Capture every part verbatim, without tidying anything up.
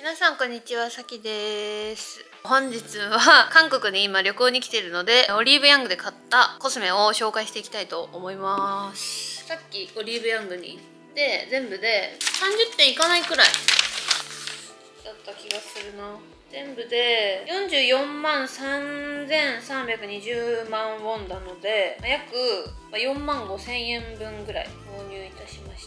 皆さんこんにちは、さきです。本日は韓国に今旅行に来ているので、オリーブヤングで買ったコスメを紹介していきたいと思います。さっきオリーブヤングに行って全部でさんじゅってんいかないくらいだった気がするな。全部でよんじゅうよんまんさんぜんさんびゃくにじゅうまんウォンなので、約よんまんごせんえんぶんぐらい購入いたしました。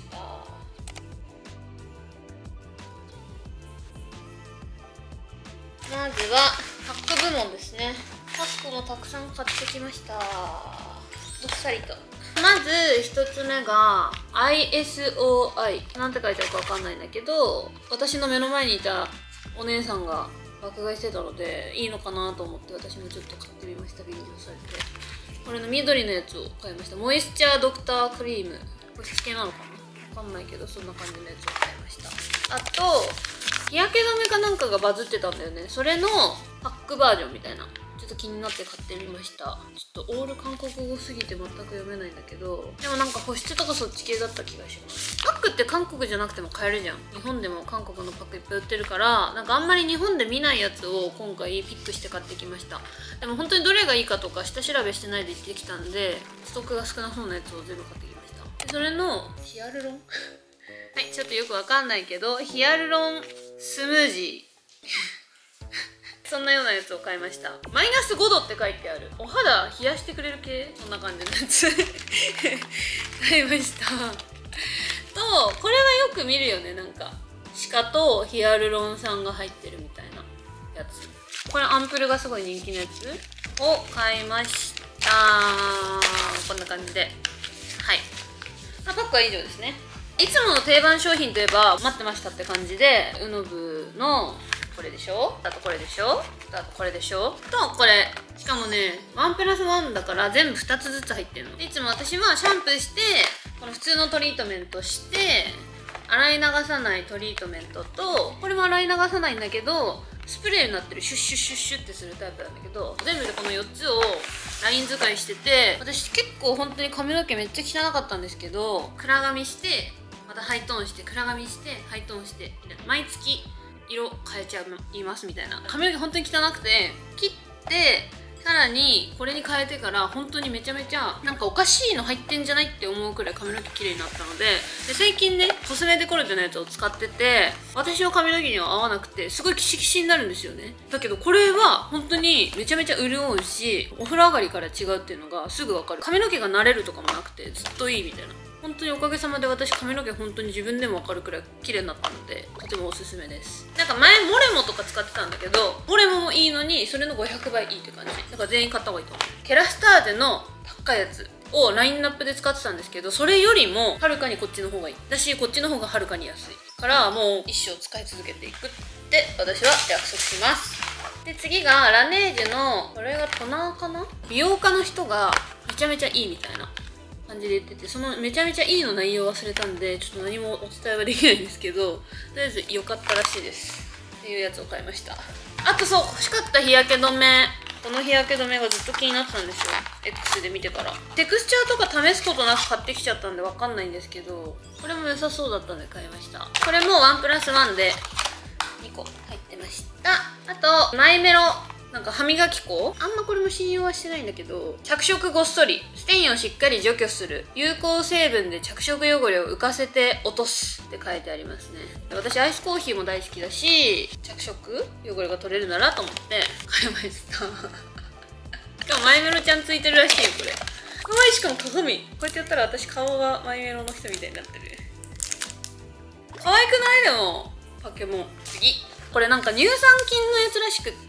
まずはパック部門ですね。パックもたくさん買ってきました。どっさりと。まずひとつめが アイエスオーアイ なんて書いてあるかわかんないんだけど、私の目の前にいたお姉さんが爆買いしてたのでいいのかなと思って私もちょっと買ってみました。便乗されて、これの緑のやつを買いました。モイスチャードクタークリーム、保湿系なのかな、わかんないけどそんな感じのやつを買いました。あと日焼け止めかなんかがバズってたんだよね。それのパックバージョンみたいな、ちょっと気になって買ってみました。ちょっとオール韓国語すぎて全く読めないんだけど、でもなんか保湿とかそっち系だった気がします。パックって韓国じゃなくても買えるじゃん。日本でも韓国のパックいっぱい売ってるから、なんかあんまり日本で見ないやつを今回ピックして買ってきました。でも本当にどれがいいかとか下調べしてないで行ってきたんで、ストックが少なそうなやつを全部買ってきました。でそれのヒアルロンはい、ちょっとよくわかんないけどヒアルロンスムージーそんなようなやつを買いました。マイナスごどって書いてある、お肌冷やしてくれる系、そんな感じのやつ買いました。とこれはよく見るよね、なんかシカとヒアルロン酸が入ってるみたいなやつ。これアンプルがすごい人気のやつを買いました。こんな感じで、はい、まあ、パックは以上ですね。いつもの定番商品といえば待ってましたって感じで、ウノブのこれでしょ、あとこれでしょ、あとこれでしょとこれ、しかもねワンプラスワンだから全部ふたつずつ入ってるの。いつも私はシャンプーしてこの普通のトリートメントして洗い流さないトリートメントと、これも洗い流さないんだけどスプレーになってるシュッシュッシュッシュッってするタイプなんだけど、全部でこのよっつをライン使いしてて、私結構本当に髪の毛めっちゃ汚かったんですけど、暗髪してまたハイトーンして暗髪してハイトーンしてみたいな、毎月色変えちゃいますみたいな。髪の毛本当に汚くて、切ってさらにこれに変えてから本当にめちゃめちゃなんかおかしいの入ってんじゃないって思うくらい髪の毛綺麗になったので、で最近ねコスメデコルテのやつを使ってて、私の髪の毛には合わなくてすごいキシキシになるんですよね。だけどこれは本当にめちゃめちゃ潤うし、お風呂上がりから違うっていうのがすぐ分かる。髪の毛が慣れるとかもなくてずっといいみたいな。本当におかげさまで私髪の毛本当に自分でも分かるくらい綺麗になったので、とてもおすすめです。なんか前モレモとか使ってたんだけど、モレモもいいのにそれのごひゃくばいいいって感じだから全員買った方がいいと思う。ケラスターゼの高いやつをラインナップで使ってたんですけど、それよりもはるかにこっちの方がいい。だしこっちの方がはるかに安いからもう一生使い続けていくって私は約束します。で次がラネージュのこれがトナーかな、美容家の人がめちゃめちゃいいみたいな感じで言ってて、そのめちゃめちゃいいの内容忘れたんでちょっと何もお伝えはできないんですけど、とりあえず良かったらしいですっていうやつを買いました。あとそう欲しかった日焼け止め、この日焼け止めがずっと気になってたんですよ、 X で見てから。テクスチャーとか試すことなく買ってきちゃったんで分かんないんですけど、これも良さそうだったんで買いました。これもワンプラスワンでにこ入ってました。あとマイメロなんか歯磨き粉、あんまこれも信用はしてないんだけど、着色ごっそりステインをしっかり除去する有効成分で着色汚れを浮かせて落とすって書いてありますね。私アイスコーヒーも大好きだし、着色汚れが取れるならと思って買いましたしかもマイメロちゃんついてるらしいよこれ。かわいい。しかも鏡こうやってやったら私顔がマイメロの人みたいになってる。可愛くない？でもパケモン。次これなんか乳酸菌のやつらしくって、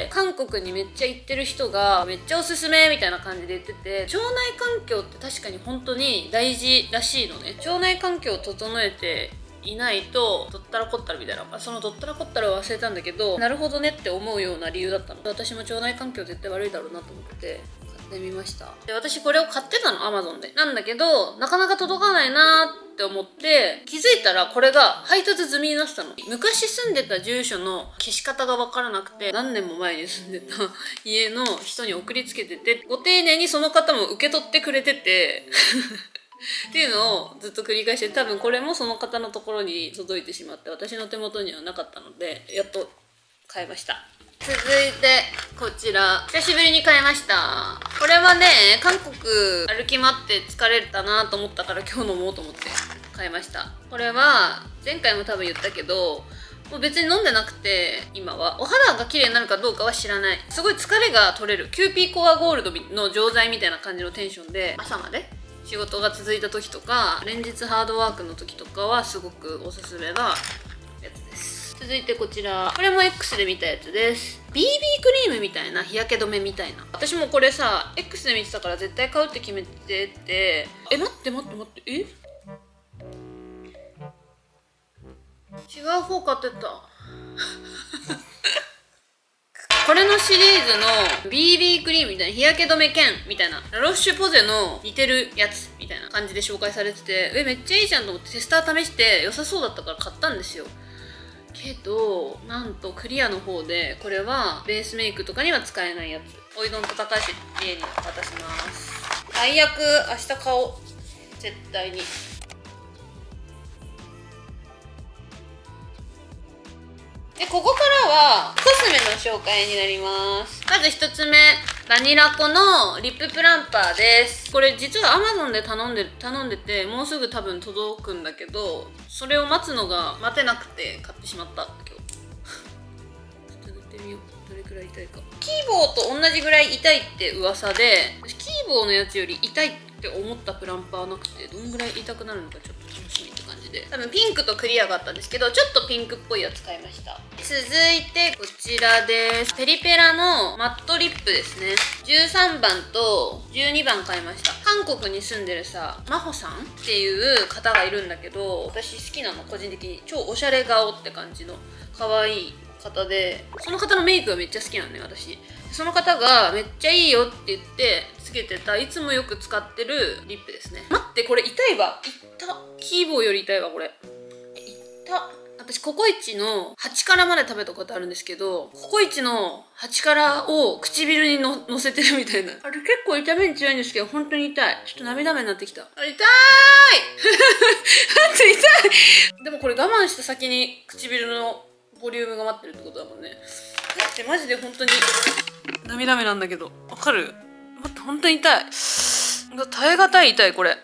韓国にめっちゃ行ってる人がめっちゃおすすめみたいな感じで言ってて、腸内環境って確かに本当に大事らしいのね。腸内環境を整えていないとどったらこったらみたいな、そのどったらこったらを忘れたんだけど、なるほどねって思うような理由だったので、私も腸内環境絶対悪いだろうなと思って買ってみました。で私これを買ってたの アマゾン でなんだけど、なかなか届かないなーって思って気づいたらこれが配達済みになってたの。昔住んでた住所の消し方が分からなくて、何年も前に住んでた家の人に送りつけてて、ご丁寧にその方も受け取ってくれててっていうのをずっと繰り返して、多分これもその方のところに届いてしまって、私の手元にはなかったのでやっと買いました。続いてこちら、久しぶりに買いました。これはね、韓国歩き回って疲れたなと思ったから今日飲もうと思って買いました。これは前回も多分言ったけど、もう別に飲んでなくて、今はお肌が綺麗になるかどうかは知らない。すごい疲れが取れるキューピーコアゴールドの錠剤みたいな感じのテンションで、朝まで仕事が続いた時とか連日ハードワークの時とかはすごくおすすめなやつです。続いてこちら、これも X で見たやつです。 ビービー クリームみたいな、日焼け止めみたいな。私もこれさ X で見てたから絶対買うって決めてて、え待って待って待って、え違う方買ってたこれのシリーズの ビービー クリームみたいな、日焼け止め兼みたいな、ラロッシュポゼの似てるやつみたいな感じで紹介されてて、えめっちゃいいじゃんと思ってテスター試して良さそうだったから買ったんですよ。けどなんとクリアの方で、これはベースメイクとかには使えないやつ。おいどんと高橋家に渡します。最悪明日買おう、絶対に。でここからはコスメの紹介になります。まずひとつめ、バニラコのリッププランパーです。これ実は アマゾン で頼んで頼んでて、もうすぐ多分届くんだけど、それを待つのが待てなくて買ってしまった今日。ちょっと塗ってみよう、どれくらい痛いか。キーボーと同じぐらい痛いって噂で、キーボーのやつより痛いって思ったプランパーなくて、どんぐらい痛くなるのかちょっと楽しみって感じで、多分ピンクとクリアがあったんですけど、ちょっとピンクっぽいやつ買いました。続いてこちらです。ペリペラのマットリップですね。じゅうさんばんとじゅうにばん買いました。韓国に住んでるさ、マホさんっていう方がいるんだけど、私好きなの、個人的に。超おしゃれ顔って感じの可愛い方で、その方のメイクがめっちゃ好きなのね、私。その方がめっちゃいいよって言ってつけてた、いつもよく使ってるリップですね。待って、これ痛いわ。いった。キーボーより痛いわ、これ。いった。私ココイチのはち辛まで食べたことあるんですけど、ココイチのはち辛を唇にの乗せてるみたいな。あれ結構痛みに強いんですけど、本当に痛い。ちょっと涙目になってきた。あ、痛い待って痛いでもこれ我慢した先に唇のボリュームが待ってるってことだもんね。だってマジで本当に涙目なんだけど、わかる？待って、本当に痛い。耐え難い痛い、これ。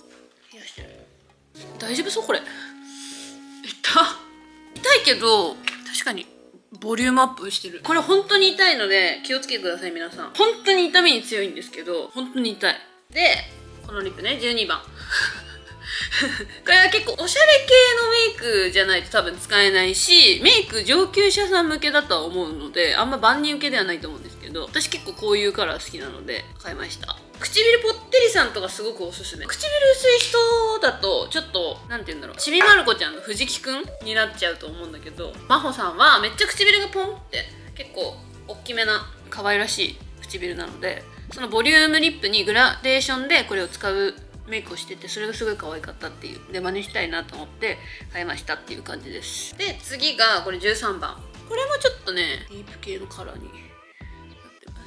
大丈夫そうこれ。痛いけど確かにボリュームアップしてる。これ本当に痛いので気をつけてください皆さん。本当に痛みに強いんですけど、本当に痛い。でこのリップね、じゅうにばんこれは結構おしゃれ系のメイクじゃないと多分使えないし、メイク上級者さん向けだとは思うので、あんま万人受けではないと思うんですけど、私結構こういうカラー好きなので買いました。唇ぽってりさんとかすごくおすすめ。唇薄い人だとちょっとなんて言うんだろう、ちびまる子ちゃんの藤木くんになっちゃうと思うんだけど、真帆さんはめっちゃ唇がポンって結構大きめな可愛らしい唇なので、そのボリュームリップにグラデーションでこれを使うメイクをしてて、それがすごい可愛かったっていう。で真似したいなと思って買いましたっていう感じです。で次がこれじゅうさんばん。これもちょっとねディープ系のカラーになってます。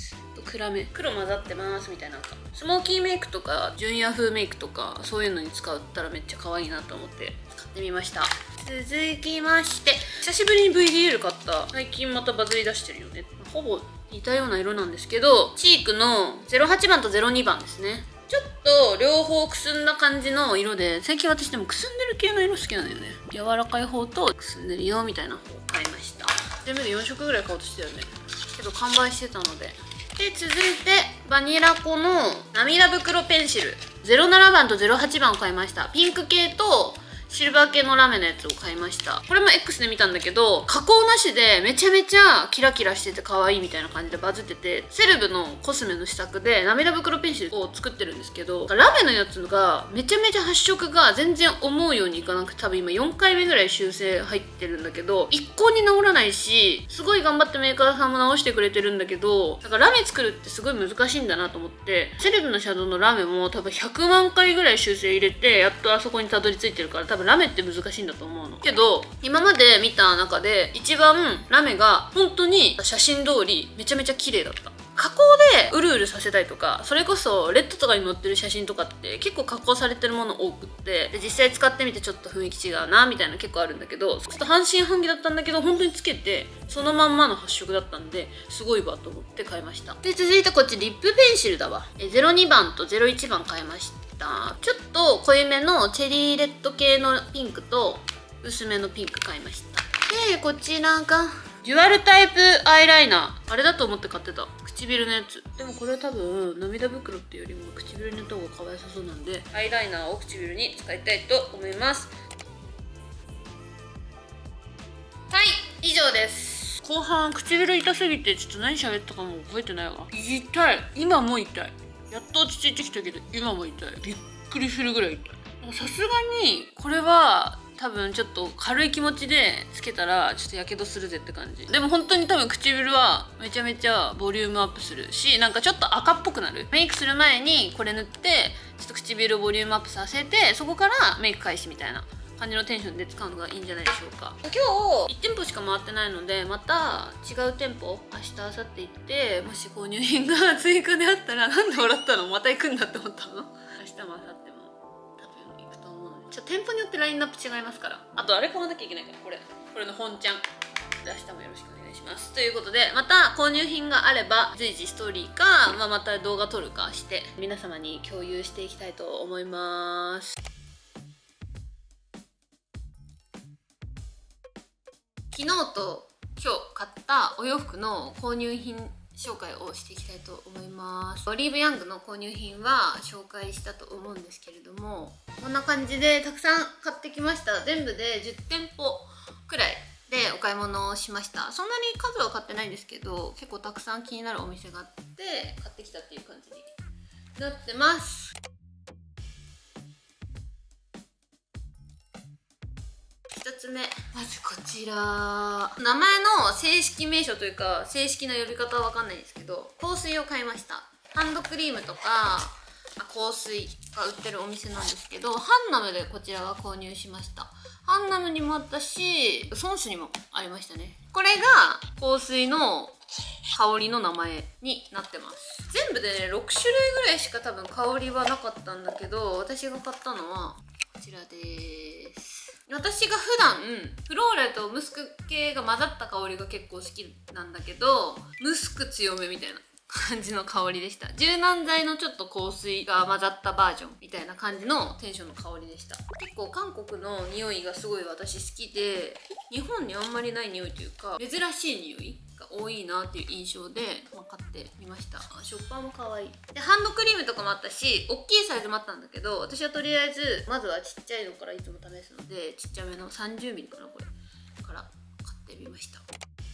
暗め、黒混ざってますみたいな。なんかスモーキーメイクとか純ヤ風メイクとかそういうのに使ったらめっちゃ可愛いなと思って買ってみました。続きまして久しぶりに ブイディーエル 買った。最近またバズり出してるよね。ほぼ似たような色なんですけど、チークのゼロはちばんとゼロにばんですね。ちょっと両方くすんだ感じの色で、最近私でもくすんでる系の色好きなんだよね。柔らかい方とくすんでるよみたいな方を買いました。全部でよんしょくぐらい買おうとしてたよね。けど完売してたので。で続いてバニラコの涙袋ペンシルゼロななばんとゼロはちばんを買いました。ピンク系とシルバー系のラメのやつを買いました。これも X で見たんだけど、加工なしでめちゃめちゃキラキラしてて可愛いみたいな感じでバズってて、セレブのコスメの試作で涙袋ペンシルを作ってるんですけど、ラメのやつがめちゃめちゃ発色が全然思うようにいかなくて、多分今よんかいめぐらい修正入ってるんだけど、一向に治らないし、すごい頑張ってメーカーさんも直してくれてるんだけど、だからラメ作るってすごい難しいんだなと思って、セレブのシャドウのラメも多分ひゃくまんかいぐらい修正入れてやっとあそこにたどり着いてるから、多分ラメって難しいんだと思うの。けど今まで見た中で一番ラメが本当に写真通りめちゃめちゃ綺麗だった。 加工でうるうるさせたいとか、それこそレッドとかに載ってる写真とかって結構加工されてるもの多くって、で実際使ってみてちょっと雰囲気違うなみたいな結構あるんだけど、ちょっと半信半疑だったんだけど、本当につけてそのまんまの発色だったんですごいわと思って買いました。で続いてこっちリップペンシルだわ。えゼロにばんとゼロいちばん買いました。ちょっと濃いめのチェリーレッド系のピンクと薄めのピンク買いました。でこちらがデュアルタイプアイライナー。あれだと思って買ってた、唇のやつ。でもこれ多分涙袋っていうよりも唇に塗った方が可愛さそうなんで、アイライナーを唇に使いたいと思います。はい、以上です。後半唇痛すぎてちょっと何喋ったかも覚えてないわ。痛い、今も痛い。やっと落ち着いてきたけど今も痛い。びっくりするぐらい痛い。さすがにこれは多分ちょっと軽い気持ちでつけたらちょっとやけどするぜって感じ。でも本当に多分唇はめちゃめちゃボリュームアップするし、なんかちょっと赤っぽくなる。メイクする前にこれ塗ってちょっと唇をボリュームアップさせて、そこからメイク開始みたいな感じのテンションで使うのがいいんじゃないでしょうか。今日いち店舗しか回ってないので、また違う店舗明日明後日行って、もし購入品が追加であったら、なんで笑ったの、また行くんだって思ったの。明日も明後日も多分行くと思うので、ちょっと店舗によってラインナップ違いますから。あとあれ買わなきゃいけないから、これこれの本ちゃんで明日もよろしくお願いします。ということで、また購入品があれば随時ストーリーか、まあ、また動画撮るかして皆様に共有していきたいと思います。昨日と今日買ったお洋服の購入品紹介をしていきたいと思います。オリーブヤングの購入品は紹介したと思うんですけれども、こんな感じでたくさん買ってきました。全部でじゅってんぽくらいでお買い物をしました。そんなに数は買ってないんですけど、結構たくさん気になるお店があって買ってきたっていう感じになってます。ひとつめ、まずこちら、名前の正式名称というか正式な呼び方は分かんないんですけど、香水を買いました。ハンドクリームとか香水が売ってるお店なんですけど、ハンナムでこちらは購入しました。ハンナムにもあったし、孫子にもありましたね。これが香水の香りの名前になってます。全部でねろくしゅるいぐらいしか多分香りはなかったんだけど、私が買ったのはこちらです。私が普段フローレとムスク系が混ざった香りが結構好きなんだけど、ムスク強めみたいな感じの香りでした。柔軟剤のちょっと香水が混ざったバージョンみたいな感じのテンションの香りでした。結構韓国の匂いがすごい私好きで、日本にあんまりない匂いというか珍しい匂いが多いなっていう印象で、まあ、買ってみました。ショッパーも可愛い。でハンドクリームとかもあったし、大きいサイズもあったんだけど、私はとりあえずまずはちっちゃいのからいつも試すので、ちっちゃめの さんじゅうミリ かな、これから買ってみました。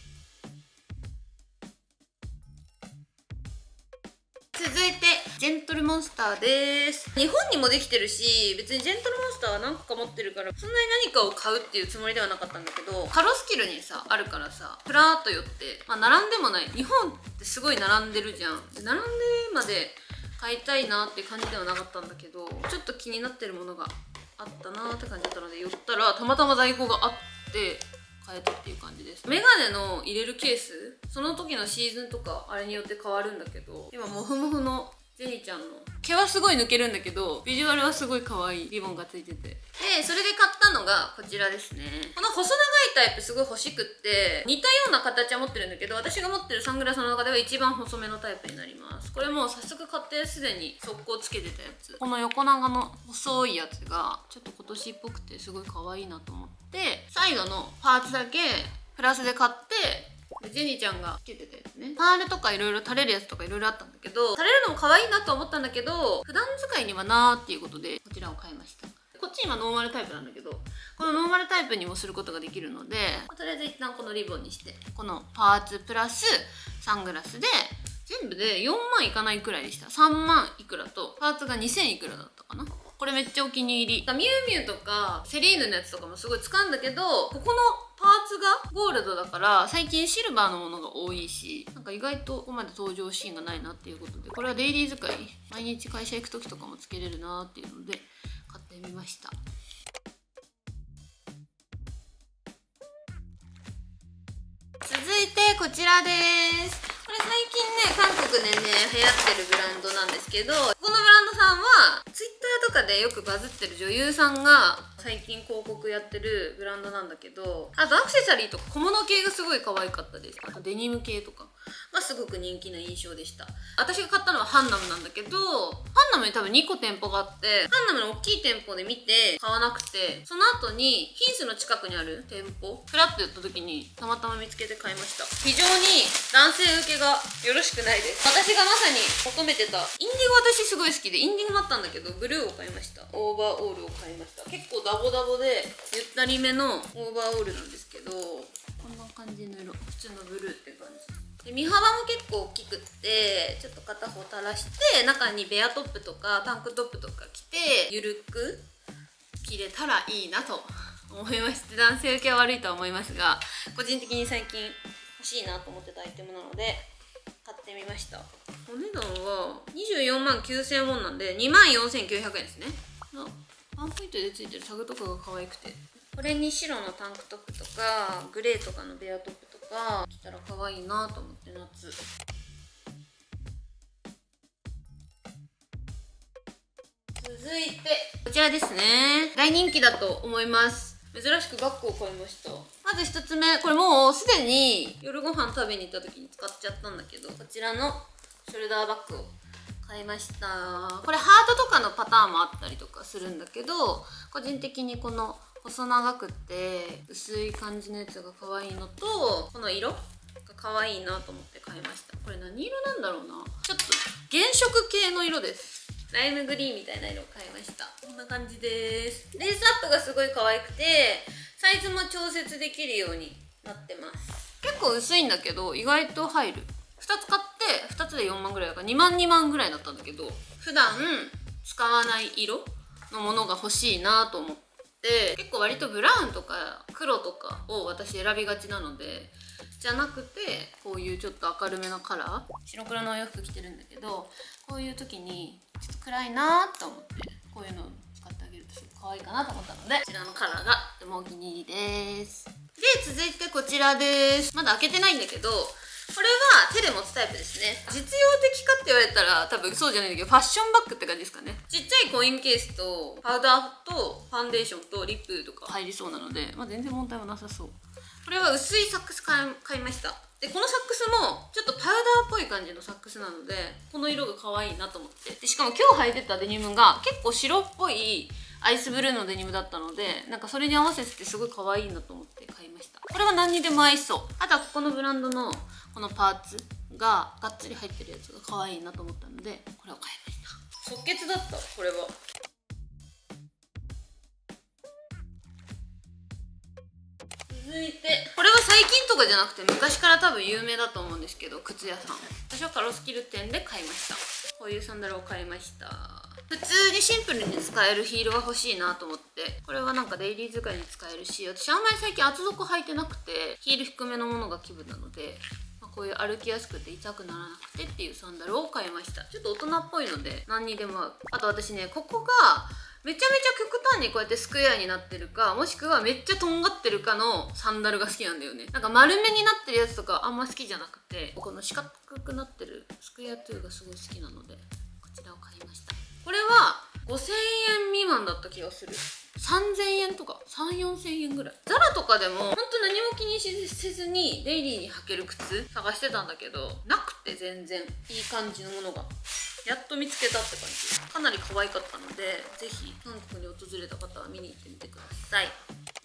続いてジェントルモンスターです。日本にもできてるし、別にジェントルモンスターは何個か持ってるから、そんなに何かを買うっていうつもりではなかったんだけど、カロスキルにさあるからさ、プラーっと寄って、まあ並んでもない、日本ってすごい並んでるじゃん。で並んでまで買いたいなっていう感じではなかったんだけど、ちょっと気になってるものがあったなーって感じだったので寄ったら、たまたま在庫があって買えたっていう感じです。メガネの入れるケース、その時のシーズンとかあれによって変わるんだけど、今モフモフのジェニちゃんの毛はすごい抜けるんだけど、ビジュアルはすごい可愛いリボンがついてて、でそれで買ったのがこちらですね。この細長いタイプすごい欲しくって、似たような形は持ってるんだけど、私が持ってるサングラスの中では一番細めのタイプになります。これもう早速買ってすでに速攻つけてたやつ。この横長の細いやつがちょっと今年っぽくてすごい可愛いなと思って、サイドのパーツだけプラスで買って、ジェニーちゃんがつけてたやつね。パールとかいろいろ垂れるやつとかいろいろあったんだけど、垂れるのも可愛いなと思ったんだけど、普段使いにはなーっていうことでこちらを買いました。こっち今ノーマルタイプなんだけど、このノーマルタイプにもすることができるので、とりあえず一旦このリボンにして、このパーツプラスサングラスで全部でよんまんいかないくらいでした。さんまんいくらとパーツがにせんいくらだったかな。これめっちゃお気に入り。ミュウミュウとかセリーヌのやつとかもすごい使うんだけど、ここのパーツがゴールドだから最近シルバーのものが多いし、なんか意外とここまで登場シーンがないなっていうことで、これはデイリー使い、毎日会社行く時とかもつけれるなっていうので買ってみました。続いてこちらです。これ最近ね韓国でね流行ってるブランドなんですけど、ここのブランドさんは ツイッター とかでよくバズってる女優さんが最近広告やってるブランドなんだけど、あとアクセサリーとか小物系がすごい可愛かったです。あとデニム系とかがすごく人気な印象でした。私が買ったのはハンナムなんだけど、ハンナムに多分にこ店舗があって、ハンナムの大きい店舗で見て買わなくて、その後にヒースの近くにある店舗フラッと寄った時にたまたま見つけて買いました。非常に男性受けがよろしくないです。私がまさに求めてたインディゴ、私すごい好きでインディゴもあったんだけど、ブルーを買いました。オーバーオールを買いました。結構ダボダボでゆったりめのオーバーオールなんですけど、こんな感じの色、普通のブルーって感じで、身幅も結構大きくって、ちょっと片方垂らして中にベアトップとかタンクトップとか着てゆるく着れたらいいなと思いまして、男性受けは悪いとは思いますが、個人的に最近欲しいなと思ってたアイテムなので買ってみました。お値段はにじゅうよんまんきゅうせんウォンなんでにまんよんせんきゅうひゃくえんですね。ワンポイントでついてるタグとかが可愛くて、これに白のタンクトップとかグレーとかのベアトップとか着たら可愛いなと思って、夏続いてこちらですね。大人気だと思います。珍しくバッグを買いました。まずひとつめ、これもうすでに夜ご飯食べに行った時に使っちゃったんだけど、こちらのショルダーバッグを買いました。これハートとかのパターンもあったりとかするんだけど、個人的にこの細長くって薄い感じのやつが可愛いのと、この色が可愛いなと思って買いました。これ何色なんだろうな、ちょっと原色系の色です。ライムグリーンみたいな色を買いました。こんな感じです。レースアップがすごい可愛くて、サイズも調節できるようになってます。結構薄いんだけど意外と入る。ふたつ買ってふたつでよんまんぐらいだからにまんにまんぐらいだったんだけど、普段使わない色のものが欲しいなと思って、結構割とブラウンとか黒とかを私選びがちなので、じゃなくてこういうちょっと明るめのカラー、白黒のお洋服着てるんだけど、こういう時にちょっと暗いなと思ってこういうのを使ってあげるとすごく可愛いかなと思ったので、こちらのカラーがとてもお気に入りです。で続いてこちらです。まだ開けてないんだけど、これは手で持つタイプですね。実用的かって言われたら多分そうじゃないんだけど、ファッションバッグって感じですかね。ちっちゃいコインケースとパウダーとファンデーションとリップとか入りそうなので、まあ、全然問題はなさそう。これは薄いサックス買い、買いました。でこのサックスもちょっとパウダーっぽい感じのサックスなので、この色が可愛いなと思って、でしかも今日履いてたデニムが結構白っぽいアイスブルーのデニムだったので、なんかそれに合わせてすごい可愛いなと思って買いました。これは何にでも合いそう。あとはここのブランドのこのパーツががっつり入ってるやつが可愛いなと思ったので、これを買いました。即決だった。これは続いて、これは最近とかじゃなくて昔から多分有名だと思うんですけど、靴屋さん、私はカロスキル店で買いました。こういうサンダルを買いました。普通にシンプルに使えるヒールが欲しいなと思って、これはなんかデイリー使いに使えるし、私あんまり最近厚底履いてなくてヒール低めのものが気分なので、まあ、こういう歩きやすくて痛くならなくてっていうサンダルを買いました。ちょっと大人っぽいので何にでも合う。あと私ね、ここがめちゃめちゃ極端にこうやってスクエアになってるか、もしくはめっちゃとんがってるかのサンダルが好きなんだよね。なんか丸めになってるやつとかあんま好きじゃなくて、この四角くなってるスクエアトゥーがすごい好きなので、こちらを買いました。これはごせんえん未満だった気がする。さんぜんえんとかさん、よんせんえんぐらい。ザラとかでもほんと何も気にせずにデイリーに履ける靴探してたんだけど、なくて全然いい感じのものがやっと見つけたって感じ。かなり可愛かったので、ぜひ韓国に訪れた方は見に行ってみてください。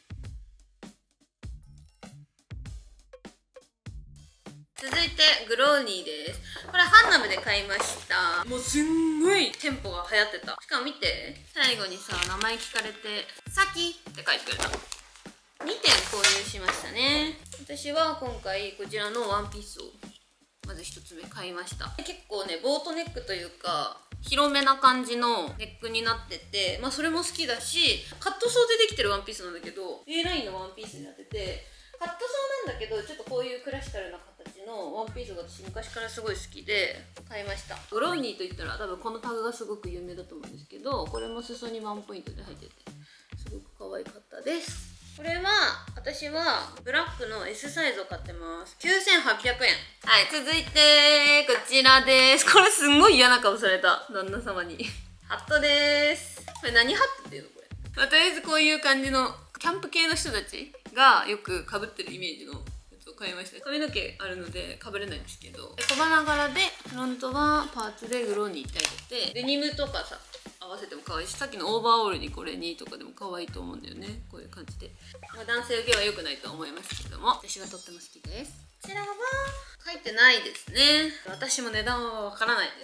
続いてグローニーです。これハンナムで買いました。もうすんごい店舗が流行ってた。しかも見て、最後にさ名前聞かれて「サキ」って書いてくれた。にてん購入しましたね。私は今回こちらのワンピースをまずひとつめ買いました。結構ねボートネックというか広めな感じのネックになってて、まあそれも好きだし、カットソーでできてるワンピースなんだけど A ラインのワンピースになってて、カットソーなんだけどちょっとこういうクラシカルな形のワンピースが私昔からすごい好きで買いました。グローニーといったら多分このタグがすごく有名だと思うんですけど、これも裾にワンポイントで入っててすごく可愛かったです。これは私はブラックの エス サイズを買ってます。きゅうせんはっぴゃくえん。はい、続いてこちらです。これすんごい嫌な顔された、旦那様に。ハットです。これ何ハットっていうのこれ。まあ、とりあえずこういう感じのキャンプ系の人たちがよく被ってるイメージのやつを買いました。髪の毛あるので被れないんですけど、小花柄でフロントはパーツでグローに一体出て、デニムとかさ合わせても可愛いし、さっきのオーバーオールにこれにとかでも可愛いと思うんだよね。こういう感じで、まあ、男性受けは良くないと思いますけども、私はとっても好きです。こちらは書いてないですね。私も値段はわからないです。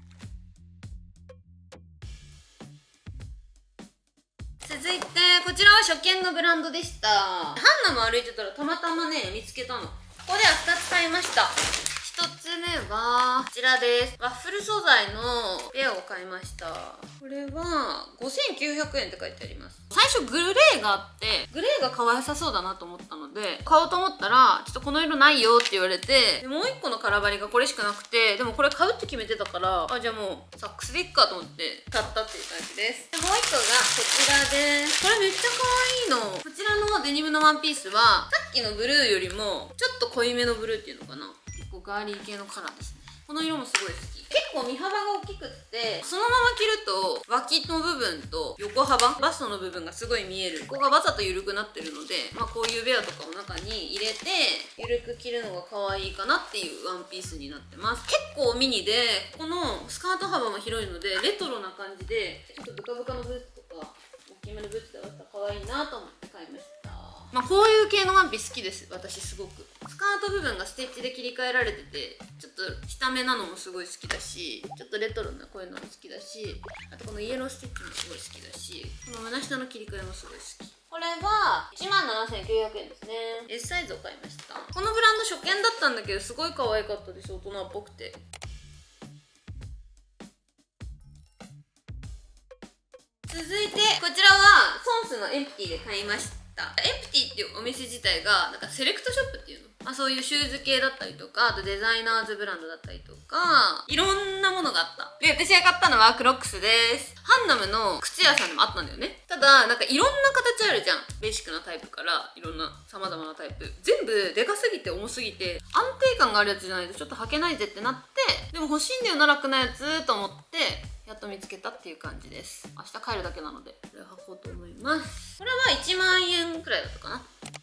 続いてこちらは初見のブランドでした。ハンナも歩いてたらたまたまね見つけたの。ここではふたつ買いました。ひとつめはこちらです。ワッフル素材のベアを買いました。これはごせんきゅうひゃくえんって書いてあります。最初グレーがあって、グレーが可愛さそうだなと思ったので買おうと思ったら、ちょっとこの色ないよって言われて、でもういっこのカラバリがこれしかなくて、でもこれ買うって決めてたから、あ、じゃあもうサックスでいっかと思って買ったっていう感じです。でもういっこがこちらです。これめっちゃ可愛いの。こちらのデニムのワンピースはさっきのブルーよりもちょっと濃いめのブルーっていうのかな、結構ガーリー系のカラーですね。この色もすごい好き。結構身幅が大きくって、そのまま着ると脇の部分と横幅、バストの部分がすごい見える。ここがわざと緩くなってるので、まあ、こういうベアとかを中に入れて緩く着るのが可愛いかなっていうワンピースになってます。結構ミニで、このスカート幅も広いのでレトロな感じで、ちょっとブカブカのブーツとか大きめのブーツで合わせたら可愛いなと思って買いました。まあ、こういう系のワンピ好きです。私すごくスカート部分がステッチで切り替えられてて、ちょっと下目なのもすごい好きだし、ちょっとレトロなこういうのも好きだし、あとこのイエローステッチもすごい好きだし、この胸下の切り替えもすごい好き。これはいちまんななせんきゅうひゃくえんですね。 S サイズを買いました。このブランド初見だったんだけど、すごい可愛かったです。大人っぽくて。続いてこちらはソンスのエンプティで買いました。エンプティっていうお店自体がなんかセレクトショップっていうの、まあ、そういうシューズ系だったりとか、あとデザイナーズブランドだったりとか、いろんなものがあった。で、私が買ったのはクロックスです。ハンナムの靴屋さんでもあったんだよね。ただなんかいろんな形あるじゃん。ベーシックなタイプからいろんな様々なタイプ、全部でかすぎて重すぎて安定感があるやつじゃないとちょっと履けないぜってなって、でも欲しいんだよな楽なやつと思ってやっと見つけたっていう感じです。明日帰るだけなのでこれを履こうと思います。これはいちまんえんくらいだったかな。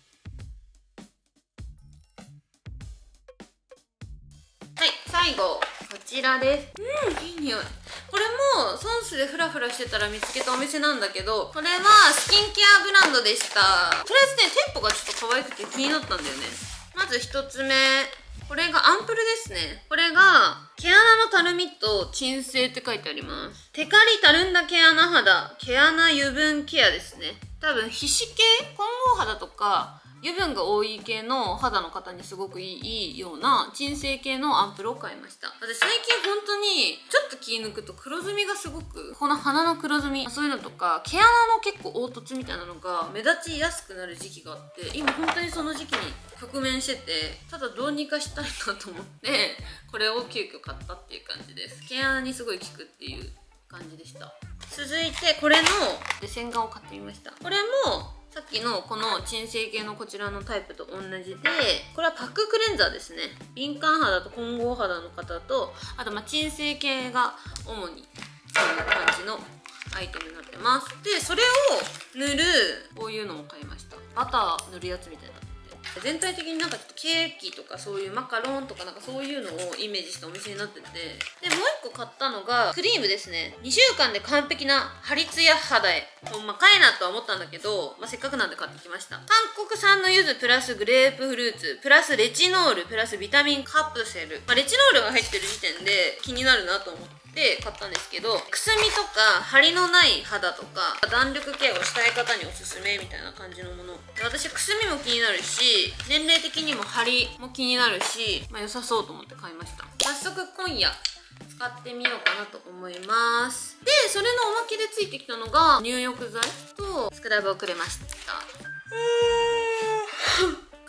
はい、最後こちらです。うん、いい匂い。これもソンスでフラフラしてたら見つけたお店なんだけど、これはスキンケアブランドでした。とりあえずね、店舗がちょっと可愛くて気になったんだよね。まずひとつめ、これがアンプルですね。これが毛穴のたるみと鎮静って書いてあります。テカリたるんだ毛穴肌、毛穴油分ケアですね。多分皮脂系、混合肌とか油分が多い系の肌の方にすごくいいような鎮静系のアンプルを買いました。私最近本当にちょっと気抜くと黒ずみがすごく、この鼻の黒ずみ、そういうのとか毛穴の結構凹凸みたいなのが目立ちやすくなる時期があって、今本当にその時期に直面してて、ただどうにかしたいなと思ってこれを急遽買ったっていう感じです。毛穴にすごい効くっていう感じでした。続いてこれの洗顔を買ってみました。これもさっきのこの鎮静系のこちらのタイプと同じで、これはパッククレンザーですね。敏感肌と混合肌の方と、あとまあ鎮静系が主にそういう感じのアイテムになってます。で、それを塗るこういうのも買いました。バター塗るやつみたいな。全体的になんかちょっとケーキとかそういうマカロンとかなんかそういうのをイメージしたお店になってて、でもう一個買ったのがクリームですね。にしゅうかんで完璧なハリツヤ肌へ、ほんまかいなとは思ったんだけど、まあ、せっかくなんで買ってきました。韓国産の柚子プラスグレープフルーツプラスレチノールプラスビタミンカプセル、まあ、レチノールが入ってる時点で気になるなと思ってで買ったんですけど、くすみとか張りのない肌とか弾力ケアをしたい方におすすめみたいな感じのもの。私くすみも気になるし、年齢的にも張りも気になるし、まあ、良さそうと思って買いました。早速今夜使ってみようかなと思います。で、それのおまけでついてきたのが入浴剤とスクラブをくれました。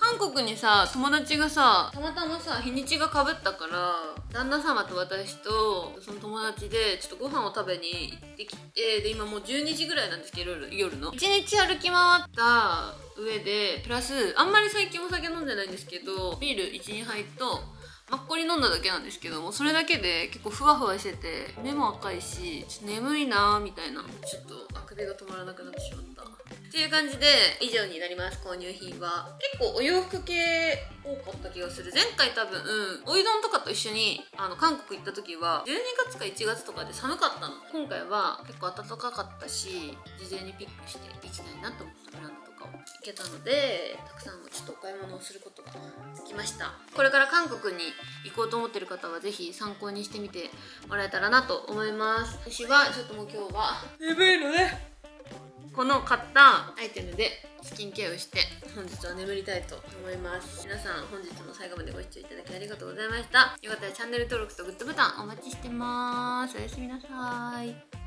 韓国にさ友達がさたまたまさ日にちがかぶったから、旦那様と私とその友達でちょっとご飯を食べに行ってきて、で今もうじゅうにじぐらいなんですけど、夜のいちにち歩き回った上でプラスあんまり最近お酒飲んでないんですけど、ビールいちにはいとマッコリ飲んだだけなんですけども、それだけで結構ふわふわしてて目も赤いし、ちょっと眠いなーみたいな、ちょっとあくびが止まらなくなってしまったっていう感じで以上になります。購入品は結構お洋服系多かった気がする。前回多分、うん、おうどんとかと一緒にあの韓国行った時はじゅうにがつかいちがつとかで寒かったの。今回は結構暖かかったし、事前にピックして行きたいなと思ったブランドとかを行けたので、たくさんちょっとお買い物をすることができました。これから韓国に行こうと思ってる方はぜひ参考にしてみてもらえたらなと思います。私はちょっともう今日は眠いので、この買ったアイテムでスキンケアをして本日は眠りたいと思います。皆さん本日も最後までご視聴いただきありがとうございました。よかったらチャンネル登録とグッドボタンお待ちしてます。おやすみなさい。